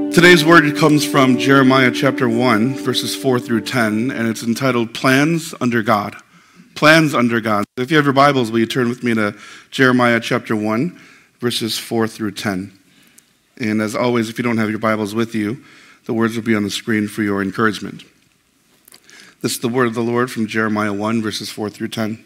Today's word comes from Jeremiah chapter 1, verses 4 through 10, and it's entitled Plans Under God. Plans Under God. If you have your Bibles, will you turn with me to Jeremiah chapter 1, verses 4 through 10. And as always, if you don't have your Bibles with you, the words will be on the screen for your encouragement. This is the word of the Lord from Jeremiah 1, verses 4 through 10.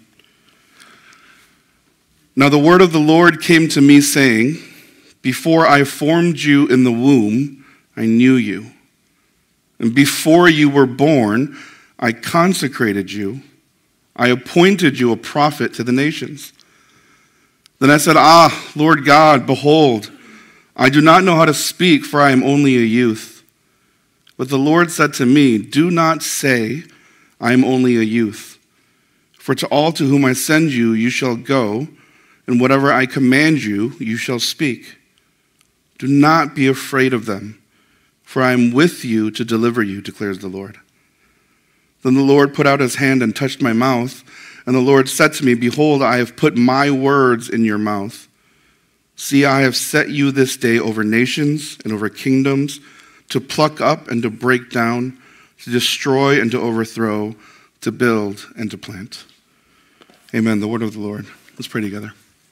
Now the word of the Lord came to me, saying, Before I formed you in the womb, I knew you. And before you were born, I consecrated you. I appointed you a prophet to the nations. Then I said, Lord God, behold, I do not know how to speak, for I am only a youth. But the Lord said to me, Do not say, I am only a youth. For to all to whom I send you, you shall go, and whatever I command you, you shall speak. Do not be afraid of them, for I am with you to deliver you, declares the Lord. Then the Lord put out his hand and touched my mouth, and the Lord said to me, Behold, I have put my words in your mouth. See, I have set you this day over nations and over kingdoms, to pluck up and to break down, to destroy and to overthrow, to build and to plant. Amen. The word of the Lord. Let's pray together.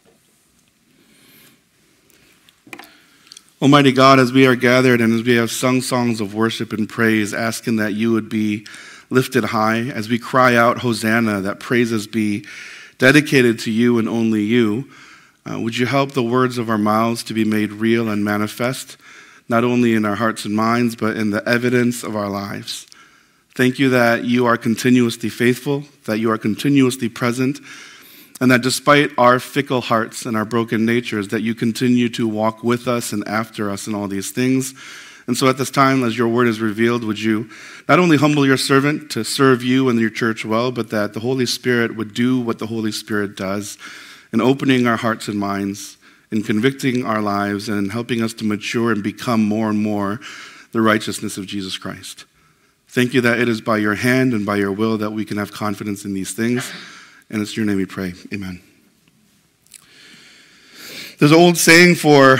Almighty God, as we are gathered and as we have sung songs of worship and praise, asking that you would be lifted high, as we cry out, Hosanna, that praises be dedicated to you and only you, would you help the words of our mouths to be made real and manifest, not only in our hearts and minds, but in the evidence of our lives. Thank you that you are continuously faithful, that you are continuously present, and that despite our fickle hearts and our broken natures, that you continue to walk with us and after us in all these things. And so at this time, as your word is revealed, would you not only humble your servant to serve you and your church well, but that the Holy Spirit would do what the Holy Spirit does in opening our hearts and minds, in convicting our lives, and in helping us to mature and become more and more the righteousness of Jesus Christ. Thank you that it is by your hand and by your will that we can have confidence in these things. And it's in your name we pray. Amen. There's an old saying for,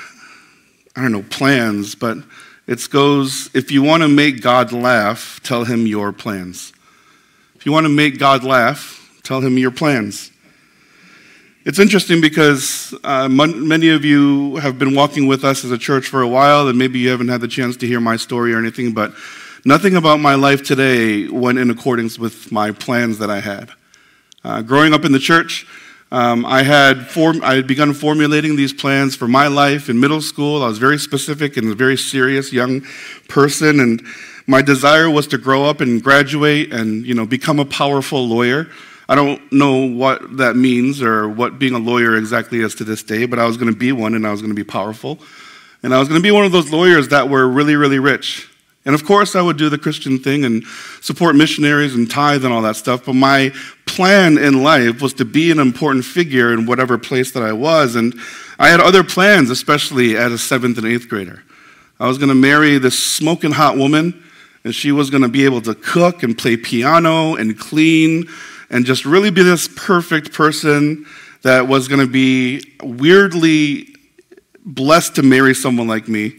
plans, but it goes, if you want to make God laugh, tell him your plans. If you want to make God laugh, tell him your plans. It's interesting because many of you have been walking with us as a church for a while, and maybe you haven't had the chance to hear my story or anything, but nothing about my life today went in accordance with my plans that I had. Growing up in the church, I had begun formulating these plans for my life in middle school. I was very specific and a very serious young person, and my desire was to grow up and graduate and, become a powerful lawyer. I don't know what that means or what being a lawyer exactly is to this day, but I was going to be one, and I was going to be powerful. And I was going to be one of those lawyers that were really, really rich. And of course, I would do the Christian thing and support missionaries and tithe and all that stuff. But my plan in life was to be an important figure in whatever place that I was. And I had other plans, especially as a 7th and 8th grader. I was going to marry this smoking hot woman, and she was going to be able to cook and play piano and clean and just really be this perfect person that was going to be weirdly blessed to marry someone like me.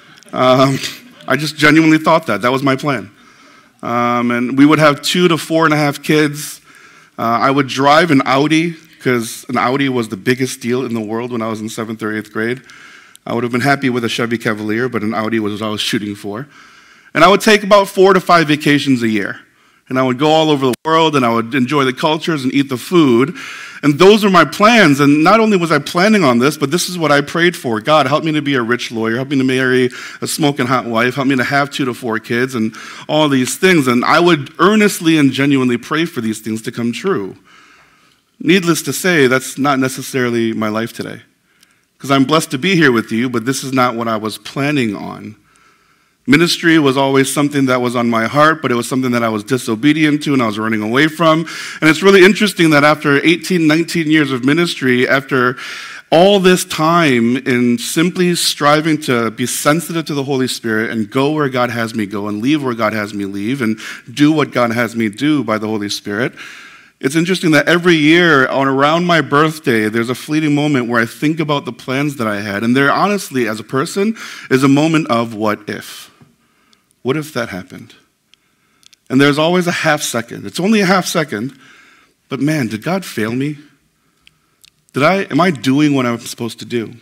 I just genuinely thought that. That was my plan. And we would have 2 to 4.5 kids. I would drive an Audi, because an Audi was the biggest deal in the world when I was in 7th or 8th grade. I would have been happy with a Chevy Cavalier, but an Audi was what I was shooting for. And I would take about 4 to 5 vacations a year. And I would go all over the world, and I would enjoy the cultures and eat the food. And those were my plans. And not only was I planning on this, but this is what I prayed for. God, help me to be a rich lawyer. Help me to marry a smoking hot wife. Help me to have 2 to 4 kids and all these things. And I would earnestly and genuinely pray for these things to come true. Needless to say, that's not necessarily my life today. Because I'm blessed to be here with you, but this is not what I was planning on. Ministry was always something that was on my heart, but it was something that I was disobedient to and I was running away from. And it's really interesting that after 18, 19 years of ministry, after all this time in simply striving to be sensitive to the Holy Spirit and go where God has me go and leave where God has me leave and do what God has me do by the Holy Spirit, It's interesting that every year around my birthday, there's a fleeting moment where I think about the plans that I had. And there, honestly, as a person, is a moment of what if. What if that happened? And there's always a half second. It's only a half second. But man, did God fail me? Am I doing what I'm supposed to do?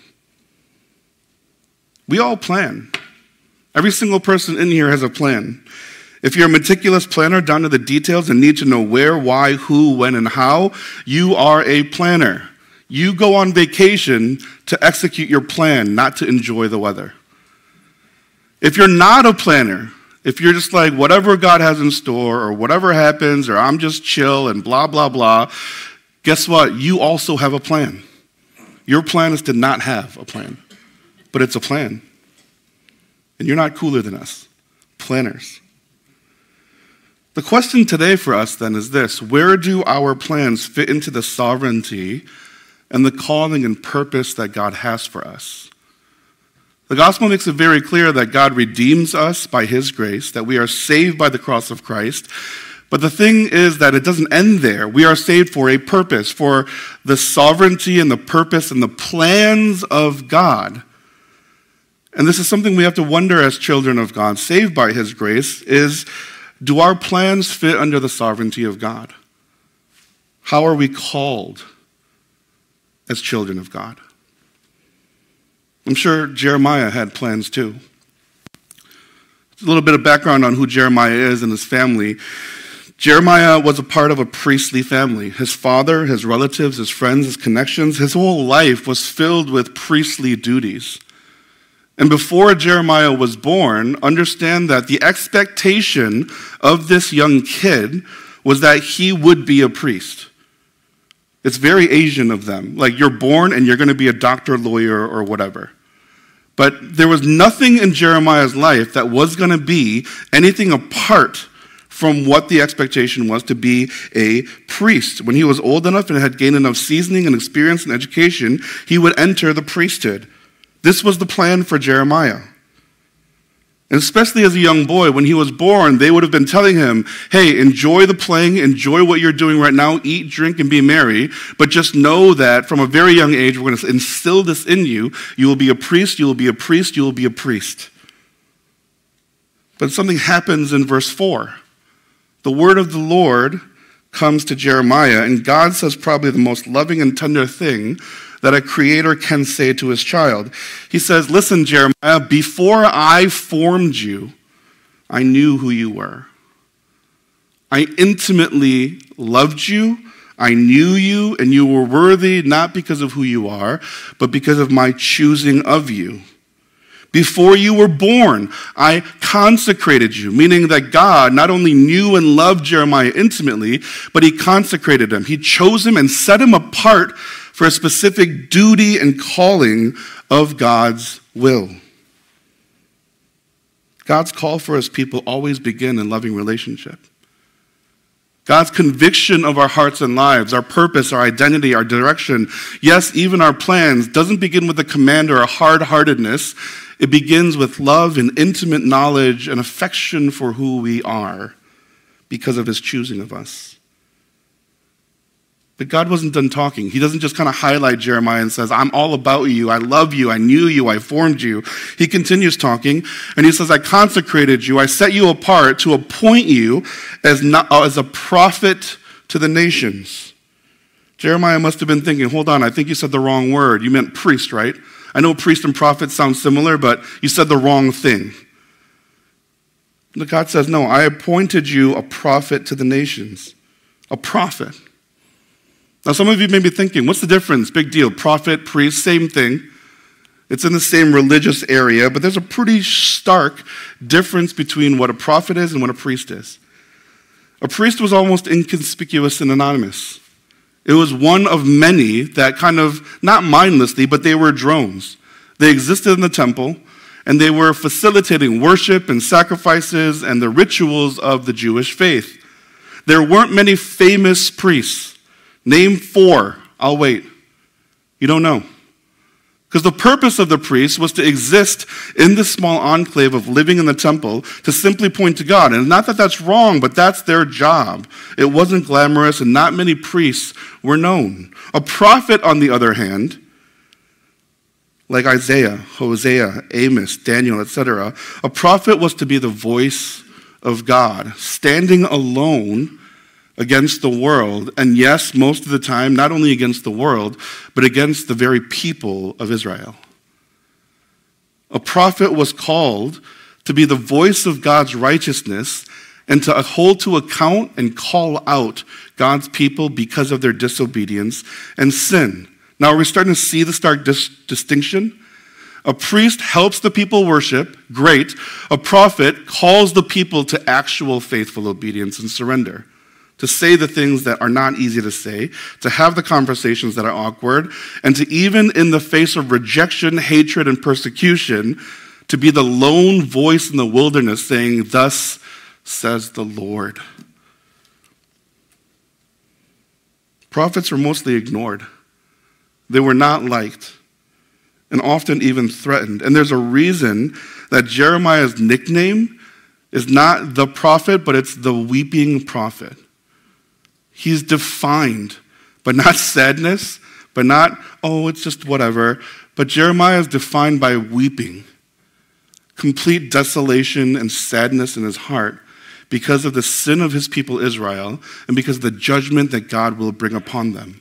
We all plan. Every single person in here has a plan. If you're a meticulous planner down to the details and need to know where, why, who, when, and how, you are a planner. You go on vacation to execute your plan, not to enjoy the weather. If you're not a planner, if you're just like, whatever God has in store, or whatever happens, or I'm just chill and blah, blah, blah, guess what? You also have a plan. Your plan is to not have a plan, but it's a plan. And you're not cooler than us, planners. The question today for us then is this: where do our plans fit into the sovereignty and the calling and purpose that God has for us? The gospel makes it very clear that God redeems us by his grace, that we are saved by the cross of Christ. But the thing is that it doesn't end there. We are saved for a purpose, for the sovereignty and the purpose and the plans of God. And this is something we have to wonder as children of God, saved by his grace, is, do our plans fit under the sovereignty of God? How are we called as children of God? I'm sure Jeremiah had plans too. A little bit of background on who Jeremiah is and his family. Jeremiah was a part of a priestly family. His father, his relatives, his friends, his connections, his whole life was filled with priestly duties. And before Jeremiah was born, understand that the expectation of this young kid was that he would be a priest. It's very Asian of them. Like, you're born and you're going to be a doctor, lawyer, or whatever. But there was nothing in Jeremiah's life that was going to be anything apart from what the expectation was to be a priest. When he was old enough and had gained enough seasoning and experience and education, he would enter the priesthood. This was the plan for Jeremiah. And especially as a young boy, when he was born, they would have been telling him, hey, enjoy the playing, enjoy what you're doing right now, eat, drink, and be merry, but just know that from a very young age, we're going to instill this in you. You will be a priest, you will be a priest, you will be a priest. But something happens in verse 4. The word of the Lord comes to Jeremiah, and God says probably the most loving and tender thing that a creator can say to his child. He says, listen, Jeremiah, before I formed you, I knew who you were. I intimately loved you. I knew you, and you were worthy not because of who you are, but because of my choosing of you. Before you were born, I consecrated you, meaning that God not only knew and loved Jeremiah intimately, but he consecrated him. He chose him and set him apart for a specific duty and calling of God's will. God's call for his people always begin in loving relationship. God's conviction of our hearts and lives, our purpose, our identity, our direction, yes, even our plans, doesn't begin with a command or a hard-heartedness. It begins with love and intimate knowledge and affection for who we are because of his choosing of us. But God wasn't done talking. He doesn't just kind of highlight Jeremiah and says, I'm all about you, I love you, I knew you, I formed you. He continues talking, and he says, I consecrated you, I set you apart to appoint you as a prophet to the nations. Jeremiah must have been thinking, hold on, I think you said the wrong word. You meant priest, right? I know priest and prophet sound similar, but you said the wrong thing. But God says, no, I appointed you a prophet to the nations. A prophet. Now, some of you may be thinking, what's the difference? Big deal. Prophet, priest, same thing. It's in the same religious area, but there's a pretty stark difference between what a prophet is and what a priest is. A priest was almost inconspicuous and anonymous. It was one of many that kind of, not mindlessly, but they were drones. They existed in the temple, and they were facilitating worship and sacrifices and the rituals of the Jewish faith. There weren't many famous priests. Name 4. I'll wait. You don't know. Because the purpose of the priest was to exist in this small enclave of living in the temple to simply point to God. And not that that's wrong, but that's their job. It wasn't glamorous, and not many priests were known. A prophet, on the other hand, like Isaiah, Hosea, Amos, Daniel, etc., a prophet was to be the voice of God, standing alone against the world, and yes, most of the time, not only against the world, but against the very people of Israel. A prophet was called to be the voice of God's righteousness and to hold to account and call out God's people because of their disobedience and sin. Now, are we starting to see the stark distinction? A priest helps the people worship, great. A prophet calls the people to actual faithful obedience and surrender. To say the things that are not easy to say, to have the conversations that are awkward, and to even in the face of rejection, hatred, and persecution, to be the lone voice in the wilderness saying, "Thus says the Lord." Prophets were mostly ignored. They were not liked, and often even threatened. And there's a reason that Jeremiah's nickname is not the prophet, but it's the weeping prophet. He's defined, but not sadness, but not, oh, it's just whatever. But Jeremiah is defined by weeping, complete desolation and sadness in his heart because of the sin of his people Israel and because of the judgment that God will bring upon them.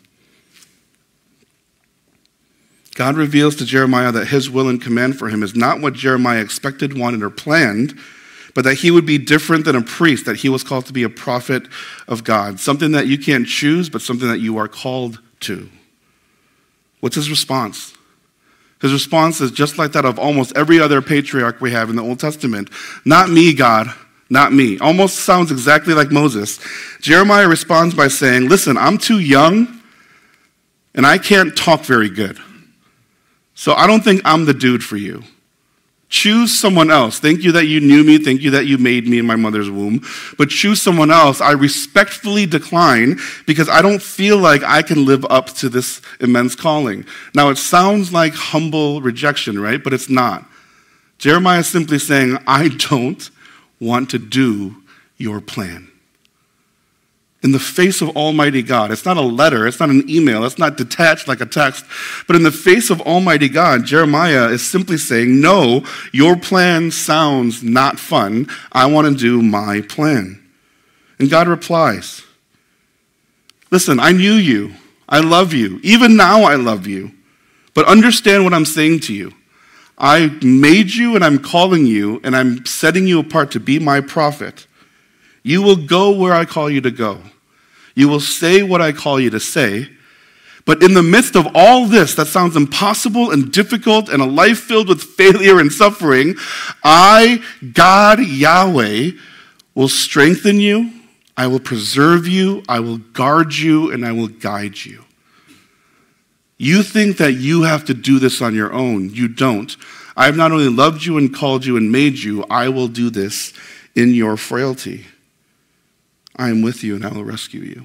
God reveals to Jeremiah that his will and command for him is not what Jeremiah expected, wanted, or planned, but that he would be different than a priest, that he was called to be a prophet of God, something that you can't choose, but something that you are called to. What's his response? His response is just like that of almost every other patriarch we have in the Old Testament. Not me, God, not me. Almost sounds exactly like Moses. Jeremiah responds by saying, listen, I'm too young, and I can't talk very good. So I don't think I'm the dude for you. Choose someone else. Thank you that you knew me. Thank you that you made me in my mother's womb. But choose someone else. I respectfully decline because I don't feel like I can live up to this immense calling. Now, it sounds like humble rejection, right? But it's not. Jeremiah is simply saying, I don't want to do your plan. In the face of Almighty God. It's not a letter. It's not an email. It's not detached like a text. But in the face of Almighty God, Jeremiah is simply saying, no, your plan sounds not fun. I want to do my plan. And God replies, listen, I knew you. I love you. Even now I love you. But understand what I'm saying to you. I made you and I'm calling you and I'm setting you apart to be my prophet. You will go where I call you to go. You will say what I call you to say. But in the midst of all this that sounds impossible and difficult and a life filled with failure and suffering, I, God, Yahweh, will strengthen you. I will preserve you. I will guard you and I will guide you. You think that you have to do this on your own. You don't. I have not only loved you and called you and made you, I will do this in your frailty. I am with you and I will rescue you.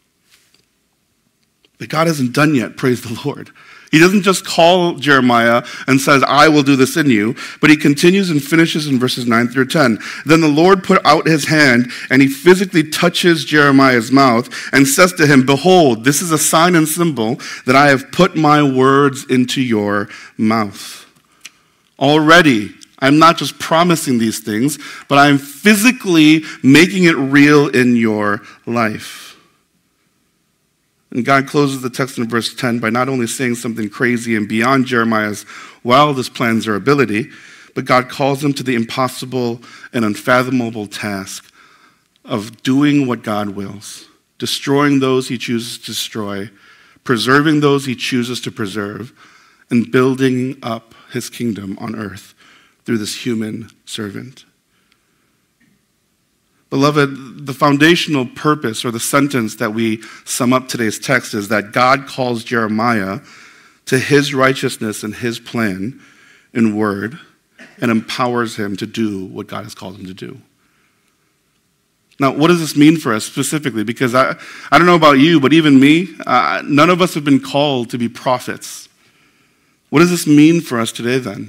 But God isn't done yet, praise the Lord. He doesn't just call Jeremiah and says, I will do this in you, but he continues and finishes in verses 9 through 10. Then the Lord put out his hand and he physically touches Jeremiah's mouth and says to him, behold, this is a sign and symbol that I have put my words into your mouth. Already, I'm not just promising these things, but I'm physically making it real in your life. And God closes the text in verse 10 by not only saying something crazy and beyond Jeremiah's wildest plans or ability, but God calls him to the impossible and unfathomable task of doing what God wills, destroying those he chooses to destroy, preserving those he chooses to preserve, and building up his kingdom on earth through this human servant. Beloved, the foundational purpose or the sentence that we sum up today's text is that God calls Jeremiah to his righteousness and his plan in word and empowers him to do what God has called him to do. Now, what does this mean for us specifically? Because I don't know about you, but even me, none of us have been called to be prophets. What does this mean for us today then?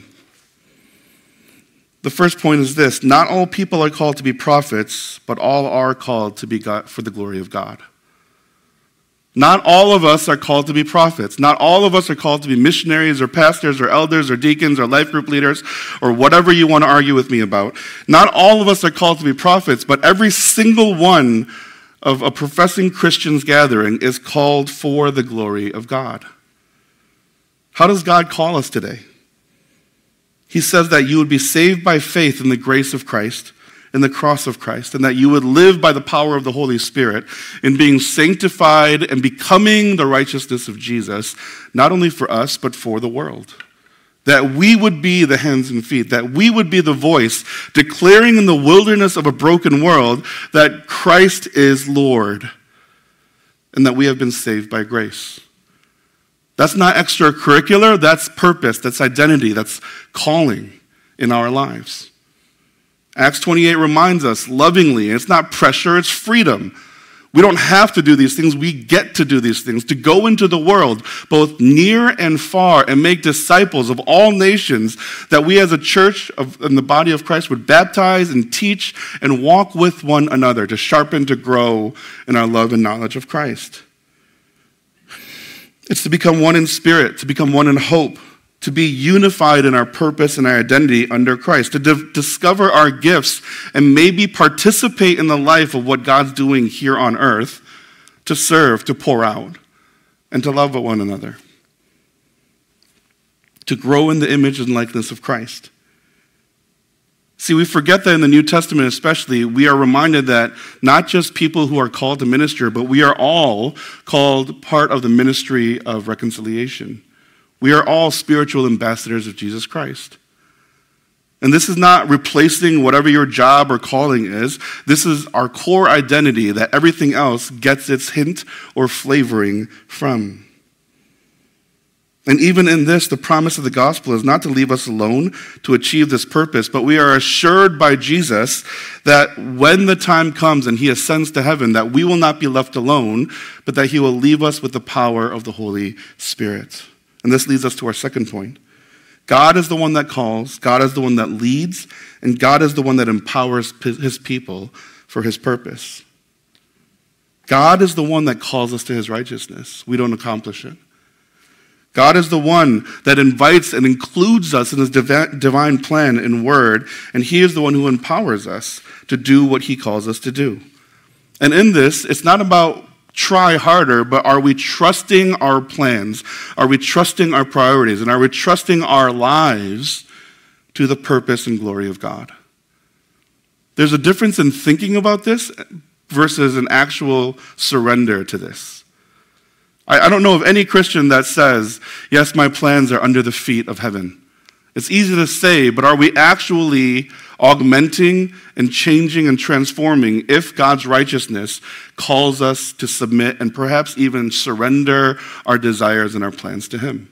The first point is this: not all people are called to be prophets, but all are called to be God for the glory of God. Not all of us are called to be prophets. Not all of us are called to be missionaries or pastors or elders or deacons or life group leaders or whatever you want to argue with me about. Not all of us are called to be prophets, but every single one of a professing Christian's gathering is called for the glory of God. How does God call us today? He says that you would be saved by faith in the grace of Christ, in the cross of Christ, and that you would live by the power of the Holy Spirit in being sanctified and becoming the righteousness of Jesus, not only for us, but for the world. That we would be the hands and feet, that we would be the voice declaring in the wilderness of a broken world that Christ is Lord and that we have been saved by grace. That's not extracurricular, that's purpose, that's identity, that's calling in our lives. Acts 28 reminds us lovingly, it's not pressure, it's freedom. We don't have to do these things, we get to do these things, to go into the world, both near and far, and make disciples of all nations, that we as a church in the body of Christ would baptize and teach and walk with one another to sharpen, to grow in our love and knowledge of Christ. It's to become one in spirit, to become one in hope, to be unified in our purpose and our identity under Christ, to discover our gifts and maybe participate in the life of what God's doing here on earth, to serve, to pour out, and to love one another, to grow in the image and likeness of Christ. See, we forget that in the New Testament especially, we are reminded that not just people who are called to minister, but we are all called part of the ministry of reconciliation. We are all spiritual ambassadors of Jesus Christ. And this is not replacing whatever your job or calling is. This is our core identity that everything else gets its hint or flavoring from. And even in this, the promise of the gospel is not to leave us alone to achieve this purpose, but we are assured by Jesus that when the time comes and he ascends to heaven, that we will not be left alone, but that he will leave us with the power of the Holy Spirit. And this leads us to our second point. God is the one that calls, God is the one that leads, and God is the one that empowers his people for his purpose. God is the one that calls us to his righteousness. We don't accomplish it. God is the one that invites and includes us in his divine plan and word, and he is the one who empowers us to do what he calls us to do. And in this, it's not about try harder, but are we trusting our plans? Are we trusting our priorities? And are we trusting our lives to the purpose and glory of God? There's a difference in thinking about this versus an actual surrender to this. I don't know of any Christian that says, yes, my plans are under the feet of heaven. It's easy to say, but are we actually augmenting and changing and transforming if God's righteousness calls us to submit and perhaps even surrender our desires and our plans to him?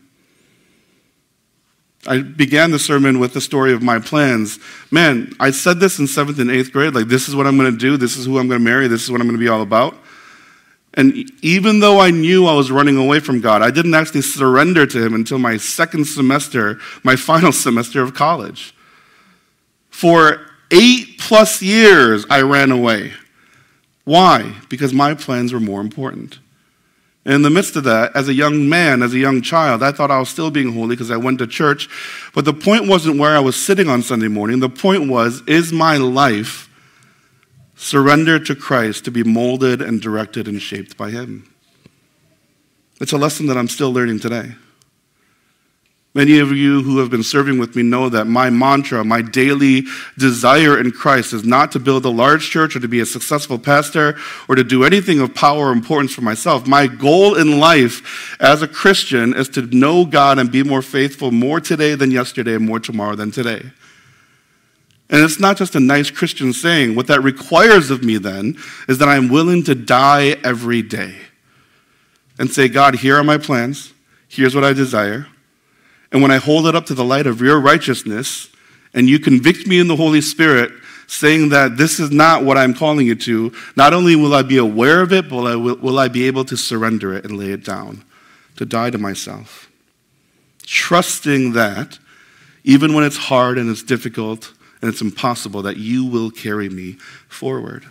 I began the sermon with the story of my plans. Man, I said this in 7th and 8th grade, like this is what I'm going to do, this is who I'm going to marry, this is what I'm going to be all about. And even though I knew I was running away from God, I didn't actually surrender to him until my second semester, my final semester of college. For 8+ years, I ran away. Why? Because my plans were more important. And in the midst of that, as a young man, as a young child, I thought I was still being holy because I went to church. But the point wasn't where I was sitting on Sunday morning. The point was, is my life surrendered to Christ to be molded and directed and shaped by him? It's a lesson that I'm still learning today. Many of you who have been serving with me know that my mantra, my daily desire in Christ is not to build a large church or to be a successful pastor or to do anything of power or importance for myself. My goal in life as a Christian is to know God and be more faithful more today than yesterday and more tomorrow than today. And it's not just a nice Christian saying. What that requires of me then is that I'm willing to die every day and say, God, here are my plans. Here's what I desire. And when I hold it up to the light of your righteousness and you convict me in the Holy Spirit saying that this is not what I'm calling you to, not only will I be aware of it, but will I be able to surrender it and lay it down, to die to myself. trusting that even when it's hard and it's difficult and it's impossible, that you will carry me forward.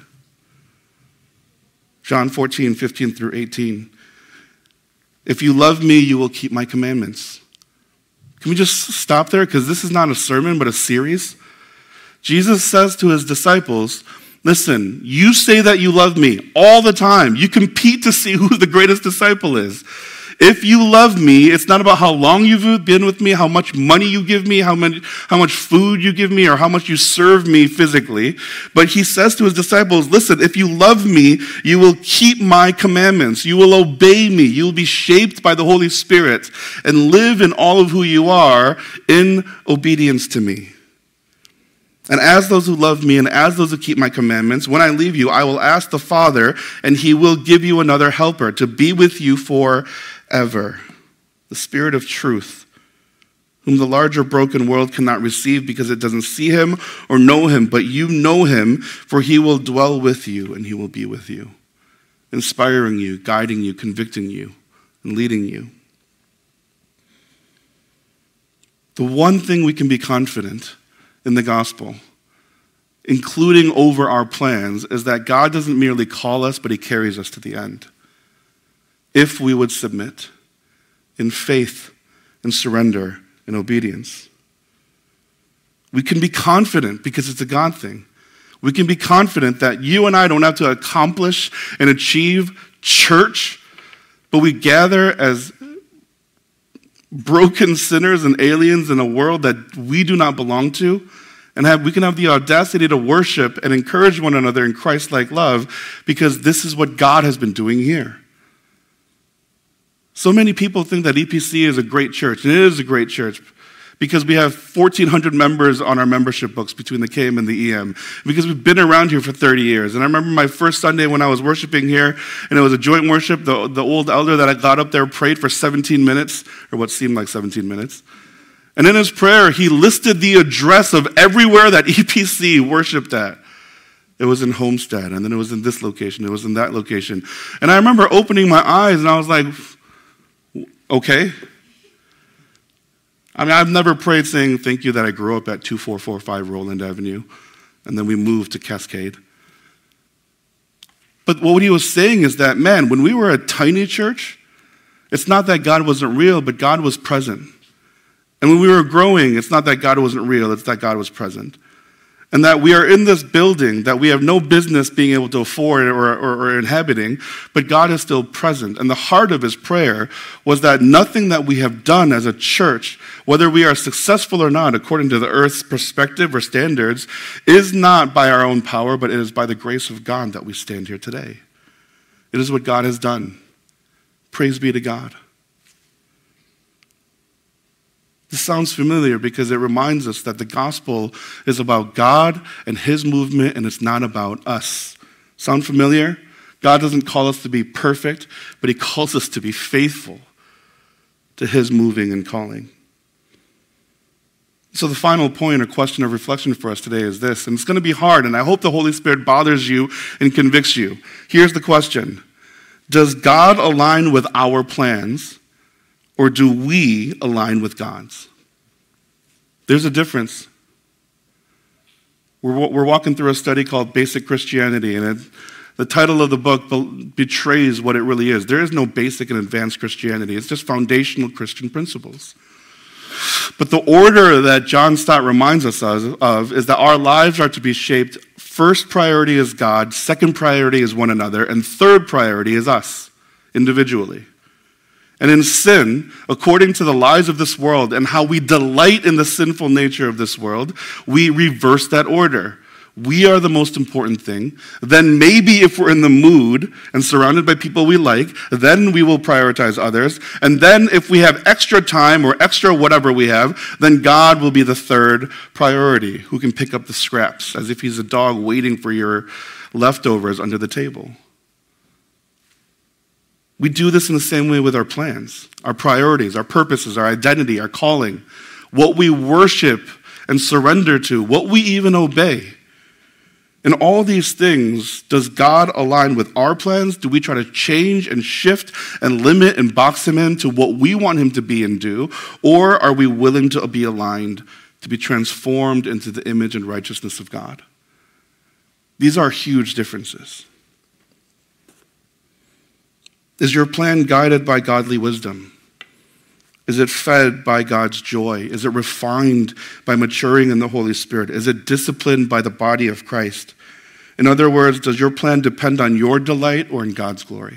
John 14, 15 through 18. If you love me, you will keep my commandments. Can we just stop there? Because this is not a sermon, but a series. Jesus says to his disciples, listen, you say that you love me all the time. You compete to see who the greatest disciple is. If you love me, it's not about how long you've been with me, how much money you give me, how much food you give me, or how much you serve me physically. But he says to his disciples, listen, if you love me, you will keep my commandments. You will obey me. You will be shaped by the Holy Spirit and live in all of who you are in obedience to me. And as those who love me and as those who keep my commandments, when I leave you, I will ask the Father, and he will give you another helper to be with you forever, the Spirit of truth, whom the larger broken world cannot receive because it doesn't see him or know him, but you know him, for he will dwell with you and he will be with you, inspiring you, guiding you, convicting you, and leading you. The one thing we can be confident in the gospel, including over our plans, is that God doesn't merely call us, but he carries us to the end. If we would submit in faith and surrender and obedience. We can be confident because it's a God thing. We can be confident that you and I don't have to accomplish and achieve church, but we gather as broken sinners and aliens in a world that we do not belong to, and we can have the audacity to worship and encourage one another in Christ-like love, because this is what God has been doing here. So many people think that EPC is a great church, and it is a great church because we have 1,400 members on our membership books between the KM and the EM, because we've been around here for 30 years. And I remember my first Sunday when I was worshiping here, and it was a joint worship. The old elder that I got up there prayed for 17 minutes, or what seemed like 17 minutes. And in his prayer, he listed the address of everywhere that EPC worshiped at. It was in Homestead, and then it was in this location, it was in that location. And I remember opening my eyes, and I was like, okay. I mean, I've never prayed saying, thank you that I grew up at 2445 Roland Avenue, and then we moved to Cascade. But what he was saying is that, man, when we were a tiny church, it's not that God wasn't real, but God was present. And when we were growing, it's not that God wasn't real, it's that God was present. And that we are in this building that we have no business being able to afford or inhabiting, but God is still present. And the heart of his prayer was that nothing that we have done as a church, whether we are successful or not, according to the earth's perspective or standards, is not by our own power, but it is by the grace of God that we stand here today. It is what God has done. Praise be to God. This sounds familiar because it reminds us that the gospel is about God and his movement, and it's not about us. Sound familiar? God doesn't call us to be perfect, but he calls us to be faithful to his moving and calling. So the final point or question of reflection for us today is this, and it's going to be hard, and I hope the Holy Spirit bothers you and convicts you. Here's the question. Does God align with our plans, or do we align with God's? There's a difference. We're walking through a study called Basic Christianity, and the title of the book betrays what it really is. There is no basic and advanced Christianity. It's just foundational Christian principles. But the order that John Stott reminds us of is that our lives are to be shaped. First priority is God, second priority is one another, and third priority is us individually. And in sin, according to the lies of this world and how we delight in the sinful nature of this world, we reverse that order. We are the most important thing. Then maybe if we're in the mood and surrounded by people we like, then we will prioritize others. And then if we have extra time or extra whatever we have, then God will be the third priority, who can pick up the scraps as if he's a dog waiting for your leftovers under the table. We do this in the same way with our plans, our priorities, our purposes, our identity, our calling, what we worship and surrender to, what we even obey. In all these things, does God align with our plans? Do we try to change and shift and limit and box him into what we want him to be and do? Or are we willing to be aligned, to be transformed into the image and righteousness of God? These are huge differences. Is your plan guided by godly wisdom? Is it fed by God's joy? Is it refined by maturing in the Holy Spirit? Is it disciplined by the body of Christ? In other words, does your plan depend on your delight or in God's glory?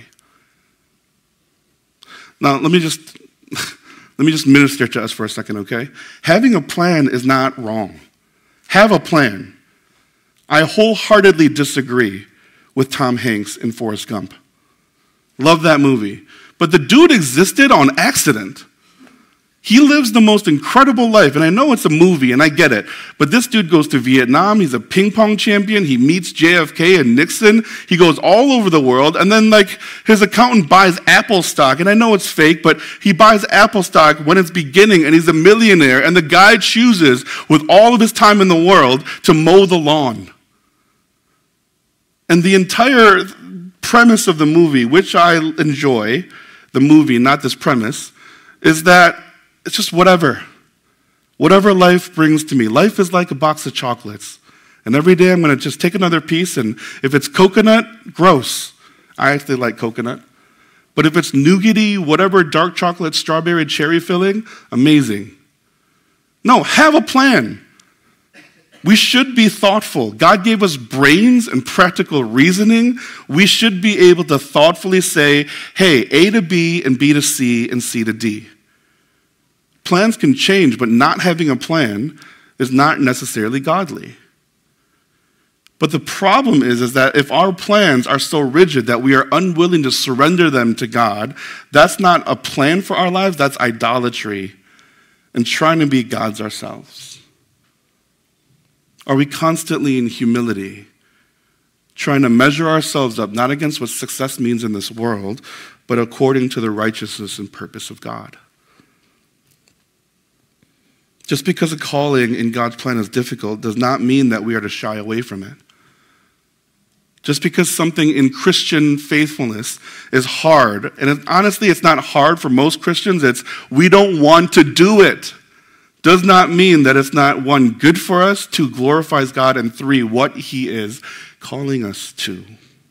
Now, let me just minister to us for a second, okay? Having a plan is not wrong. Have a plan. I wholeheartedly disagree with Tom Hanks in Forrest Gump. Love that movie. But the dude existed on accident. He lives the most incredible life, and I know it's a movie, and I get it, but this dude goes to Vietnam, he's a ping pong champion, he meets JFK and Nixon, he goes all over the world, and then his accountant buys Apple stock, and I know it's fake, but he buys Apple stock when it's beginning, and he's a millionaire, and the guy chooses, with all of his time in the world, to mow the lawn. And the entire premise of the movie, which I enjoy, the movie, not this premise, is that it's just whatever. Whatever life brings to me. Life is like a box of chocolates. And every day I'm going to just take another piece, and if it's coconut, gross. I actually like coconut. But if it's nougaty, whatever, dark chocolate, strawberry, cherry filling, amazing. No, have a plan. We should be thoughtful. God gave us brains and practical reasoning. We should be able to thoughtfully say, hey, A to B and B to C and C to D. Plans can change, but not having a plan is not necessarily godly. But the problem is that if our plans are so rigid that we are unwilling to surrender them to God, that's not a plan for our lives, that's idolatry and trying to be gods ourselves. Are we constantly in humility, trying to measure ourselves up, not against what success means in this world, but according to the righteousness and purpose of God? Just because a calling in God's plan is difficult does not mean that we are to shy away from it. Just because something in Christian faithfulness is hard, and honestly, it's not hard for most Christians, it's we don't want to do it, does not mean that it's not, one, good for us, two, glorifies God, and three, what he is calling us to.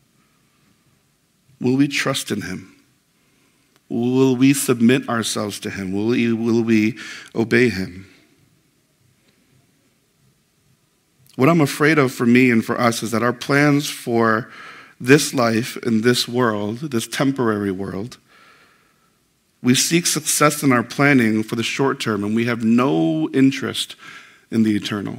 Will we trust in him? Will we submit ourselves to him? Will we obey him? What I'm afraid of for me and for us is that our plans for this life and this world, this temporary world, we seek success in our planning for the short term and we have no interest in the eternal.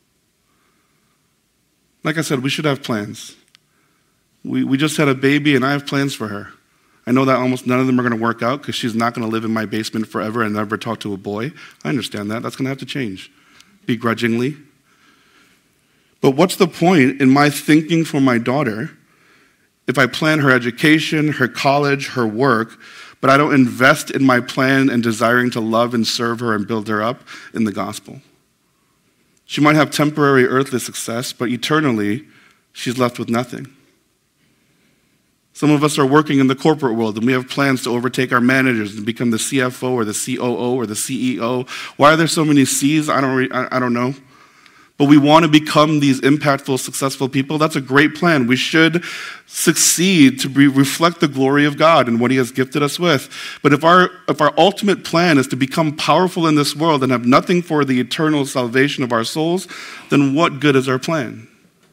Like I said, we should have plans. We just had a baby and I have plans for her. I know that almost none of them are going to work out because she's not going to live in my basement forever and never talk to a boy. I understand that. That's going to have to change, begrudgingly. But what's the point in my thinking for my daughter if I plan her education, her college, her work, but I don't invest in my plan and desiring to love and serve her and build her up in the gospel? She might have temporary earthly success, but eternally, she's left with nothing. Some of us are working in the corporate world and we have plans to overtake our managers and become the CFO or the COO or the CEO. Why are there so many C's? I don't know. But we want to become these impactful, successful people. That's a great plan. We should succeed to reflect the glory of God and what he has gifted us with. But if our ultimate plan is to become powerful in this world and have nothing for the eternal salvation of our souls, then what good is our plan?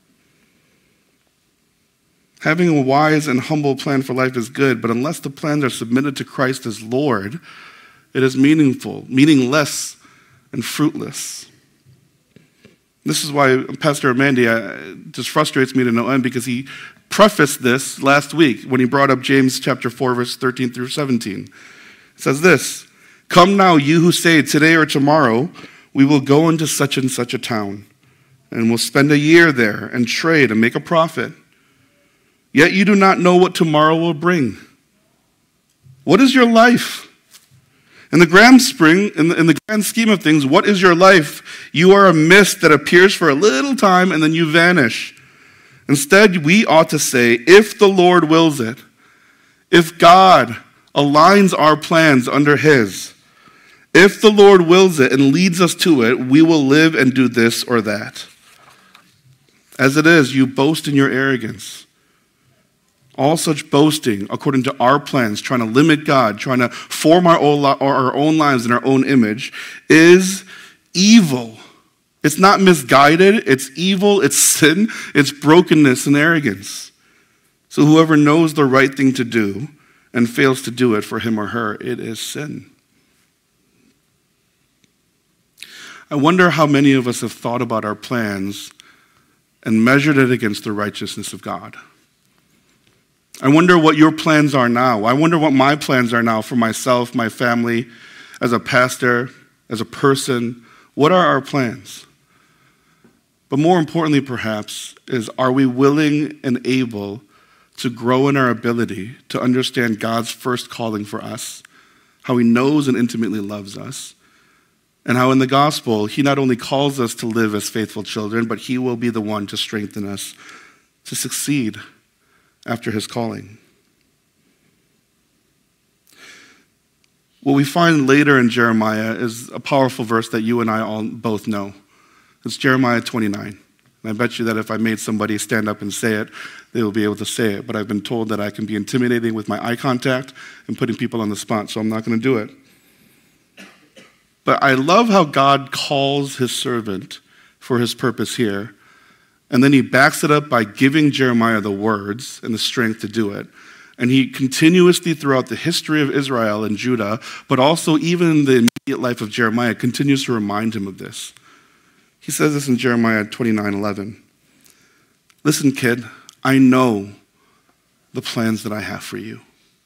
Having a wise and humble plan for life is good, but unless the plans are submitted to Christ as Lord, it is meaningless, and fruitless. This is why Pastor Amandia just frustrates me to no end, because he prefaced this last week when he brought up James chapter 4, verse 13 through 17. It says this, "Come now, you who say, today or tomorrow, we will go into such and such a town, and will spend a year there, and trade and make a profit. Yet you do not know what tomorrow will bring. What is your life? In the grand scheme of things, what is your life? You are a mist that appears for a little time and then you vanish. Instead, we ought to say, if the Lord wills it, if God aligns our plans under his, if the Lord wills it and leads us to it, we will live and do this or that. As it is, you boast in your arrogance. All such boasting, according to our plans, trying to limit God, trying to form our own lives in our own image, is evil. It's not misguided, it's evil, it's sin, it's brokenness and arrogance. So whoever knows the right thing to do and fails to do it, for him or her, it is sin. I wonder how many of us have thought about our plans and measured it against the righteousness of God. I wonder what your plans are now. I wonder what my plans are now for myself, my family, as a pastor, as a person. What are our plans? But more importantly, perhaps, is are we willing and able to grow in our ability to understand God's first calling for us, how he knows and intimately loves us, and how in the gospel, he not only calls us to live as faithful children, but he will be the one to strengthen us to succeed after his calling. What we find later in Jeremiah is a powerful verse that you and I all both know. It's Jeremiah 29. And I bet you that if I made somebody stand up and say it, they will be able to say it. But I've been told that I can be intimidating with my eye contact and putting people on the spot, so I'm not going to do it. But I love how God calls his servant for his purpose here. And then he backs it up by giving Jeremiah the words and the strength to do it. And he continuously, throughout the history of Israel and Judah, but also even in the immediate life of Jeremiah, continues to remind him of this. He says this in Jeremiah 29:11. Listen, kid, I know the plans that I have for you.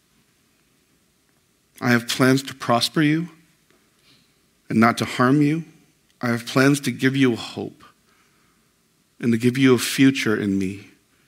I have plans to prosper you and not to harm you. I have plans to give you a hope and to give you a future in me.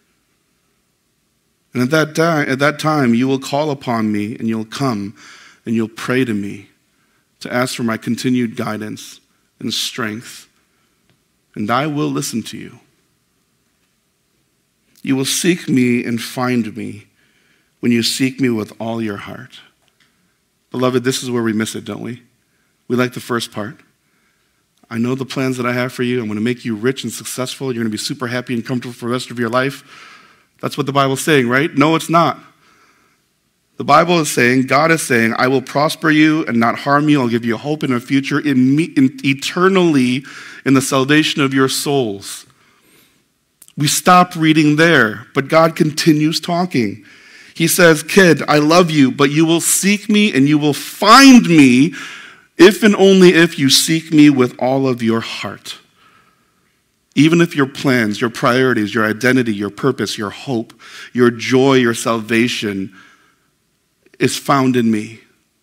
And at that time, you will call upon me and you'll come and you'll pray to me to ask for my continued guidance and strength. And I will listen to you. You will seek me and find me when you seek me with all your heart. Beloved, this is where we miss it, don't we? We like the first part. I know the plans that I have for you. I'm going to make you rich and successful. You're going to be super happy and comfortable for the rest of your life. That's what the Bible's saying, right? No, it's not. The Bible is saying, God is saying, I will prosper you and not harm you. I'll give you a hope and a future eternally in the salvation of your souls. We stop reading there, but God continues talking. He says, kid, I love you, but you will seek me and you will find me if and only if you seek me with all of your heart. Even if your plans, your priorities, your identity, your purpose, your hope, your joy, your salvation is found in me.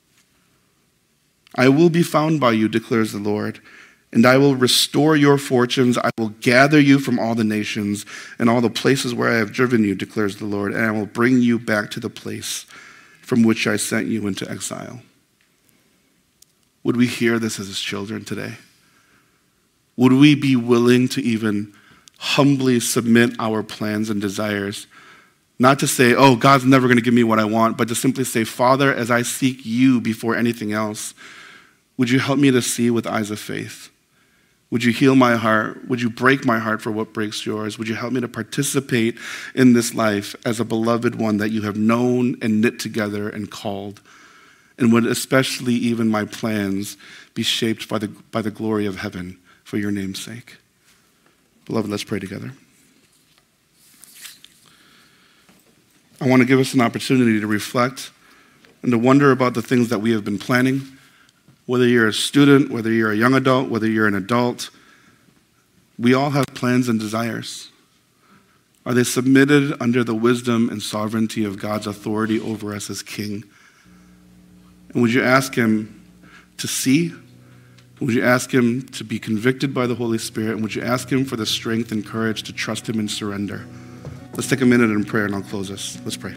I will be found by you, declares the Lord, and I will restore your fortunes. I will gather you from all the nations and all the places where I have driven you, declares the Lord, and I will bring you back to the place from which I sent you into exile. Would we hear this as his children today? Would we be willing to even humbly submit our plans and desires? Not to say, oh, God's never going to give me what I want, but to simply say, Father, as I seek you before anything else, would you help me to see with eyes of faith? Would you heal my heart? Would you break my heart for what breaks yours? Would you help me to participate in this life as a beloved one that you have known and knit together and called? And would especially even my plans be shaped by the glory of heaven for your name's sake? Beloved, let's pray together. I want to give us an opportunity to reflect and to wonder about the things that we have been planning. Whether you're a student, whether you're a young adult, whether you're an adult, we all have plans and desires. Are they submitted under the wisdom and sovereignty of God's authority over us as King? And would you ask him to see? Would you ask him to be convicted by the Holy Spirit? And would you ask him for the strength and courage to trust him and surrender? Let's take a minute in prayer and I'll close this. Let's pray.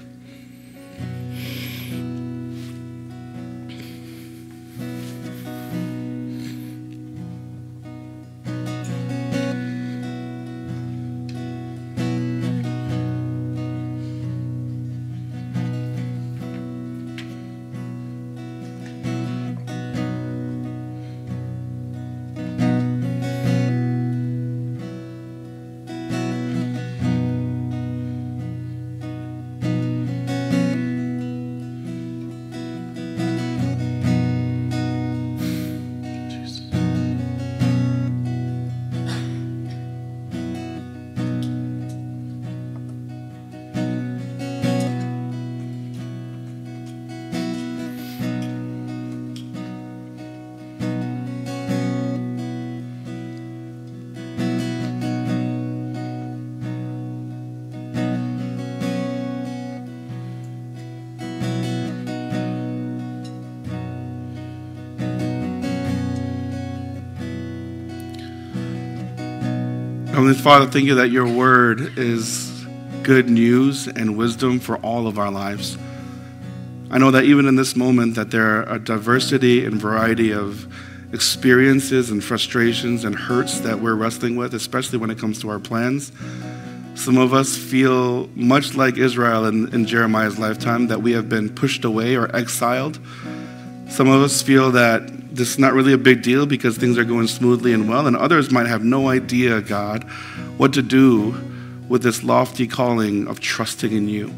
Heavenly Father, thank you that your word is good news and wisdom for all of our lives. I know that even in this moment that there are a diversity and variety of experiences and frustrations and hurts that we're wrestling with, especially when it comes to our plans. Some of us feel much like Israel in Jeremiah's lifetime, that we have been pushed away or exiled. Some of us feel that this is not really a big deal because things are going smoothly and well, and others might have no idea, God, what to do with this lofty calling of trusting in you.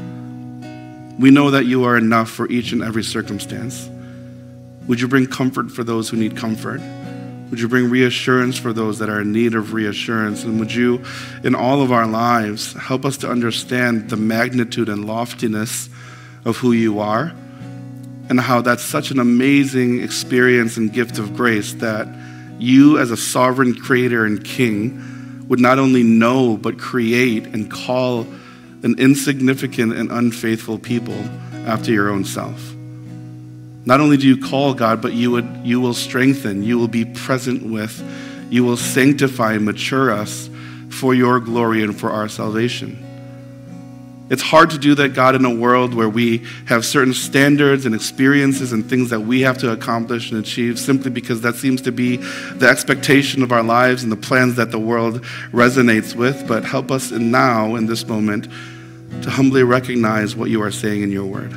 We know that you are enough for each and every circumstance. Would you bring comfort for those who need comfort? Would you bring reassurance for those that are in need of reassurance? And would you, in all of our lives, help us to understand the magnitude and loftiness of who you are, and how that's such an amazing experience and gift of grace that you, as a sovereign creator and king, would not only know but create and call an insignificant and unfaithful people after your own self. Not only do you call, God, but you will strengthen, you will be present with, you will sanctify and mature us for your glory and for our salvation. It's hard to do that, God, in a world where we have certain standards and experiences and things that we have to accomplish and achieve simply because that seems to be the expectation of our lives and the plans that the world resonates with. But help us now, in this moment, to humbly recognize what you are saying in your word.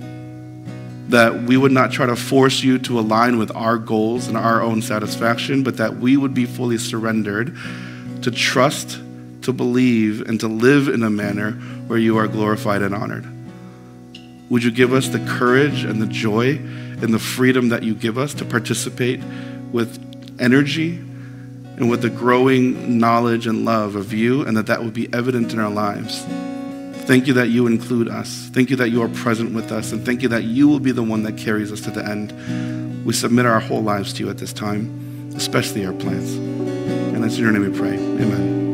That we would not try to force you to align with our goals and our own satisfaction, but that we would be fully surrendered to trust, to believe, and to live in a manner where you are glorified and honored. Would you give us the courage and the joy and the freedom that you give us to participate with energy and with the growing knowledge and love of you, and that would be evident in our lives. Thank you that you include us. Thank you that you are present with us. And thank you that you will be the one that carries us to the end. We submit our whole lives to you at this time, especially our plans. And it's in your name we pray. Amen.